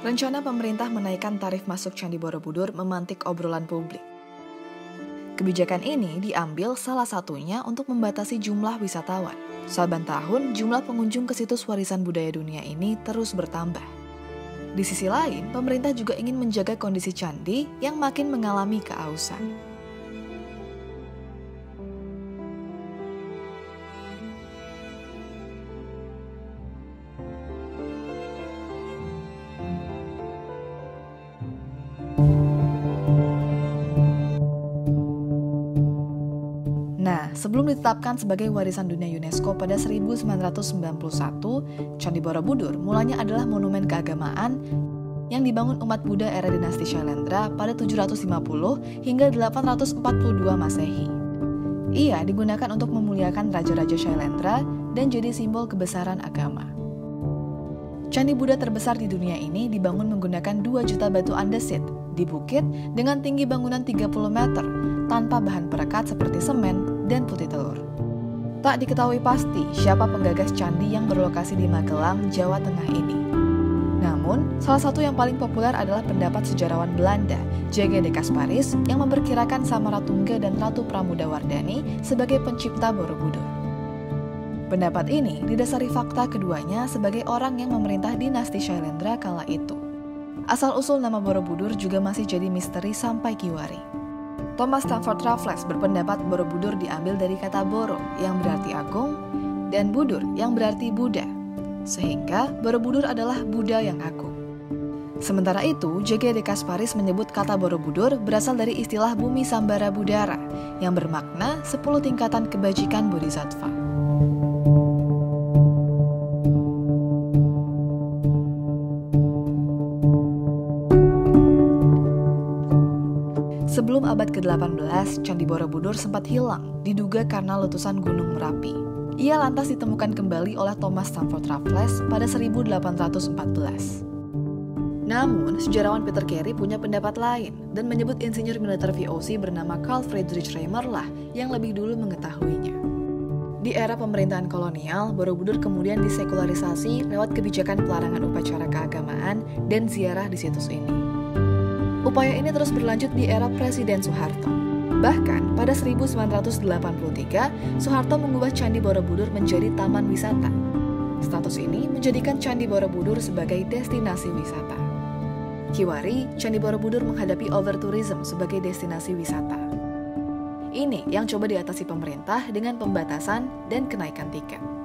Rencana pemerintah menaikkan tarif masuk Candi Borobudur memantik obrolan publik. Kebijakan ini diambil salah satunya untuk membatasi jumlah wisatawan. Saban tahun, jumlah pengunjung ke situs warisan budaya dunia ini terus bertambah. Di sisi lain, pemerintah juga ingin menjaga kondisi candi yang makin mengalami keausan. Nah, sebelum ditetapkan sebagai warisan dunia UNESCO pada 1991, Candi Borobudur mulanya adalah monumen keagamaan yang dibangun umat Buddha era dinasti Shailendra pada 750 hingga 842 Masehi. Ia digunakan untuk memuliakan raja-raja Shailendra dan jadi simbol kebesaran agama. Candi Buddha terbesar di dunia ini dibangun menggunakan 2 juta batu andesit di bukit dengan tinggi bangunan 30 meter tanpa bahan perekat seperti semen dan putih telur. Tak diketahui pasti siapa penggagas candi yang berlokasi di Magelang, Jawa Tengah ini. Namun, salah satu yang paling populer adalah pendapat sejarawan Belanda, J.G. de Casparis, yang memperkirakan Samaratungga dan Ratu Pramodawardhani sebagai pencipta Borobudur. Pendapat ini didasari fakta keduanya sebagai orang yang memerintah dinasti Shailendra kala itu. Asal-usul nama Borobudur juga masih jadi misteri sampai Kiwari. Thomas Stamford Raffles berpendapat Borobudur diambil dari kata Boro yang berarti agung dan Budur yang berarti Buddha, sehingga Borobudur adalah Buddha yang agung. Sementara itu, J.G. de Casparis menyebut kata Borobudur berasal dari istilah Bumi Sambara Budara yang bermakna 10 tingkatan kebajikan bodhisattva. Sebelum abad ke-18, Candi Borobudur sempat hilang, diduga karena letusan Gunung Merapi. Ia lantas ditemukan kembali oleh Thomas Stamford Raffles pada 1814. Namun, sejarawan Peter Carey punya pendapat lain dan menyebut insinyur militer VOC bernama Carl Friedrich Reimer lah yang lebih dulu mengetahuinya. Di era pemerintahan kolonial, Borobudur kemudian disekularisasi lewat kebijakan pelarangan upacara keagamaan dan ziarah di situs ini. Upaya ini terus berlanjut di era Presiden Soeharto. Bahkan pada 1983, Soeharto mengubah Candi Borobudur menjadi taman wisata. Status ini menjadikan Candi Borobudur sebagai destinasi wisata. Kiwari, Candi Borobudur menghadapi overtourism sebagai destinasi wisata. Ini yang coba diatasi pemerintah dengan pembatasan dan kenaikan tiket.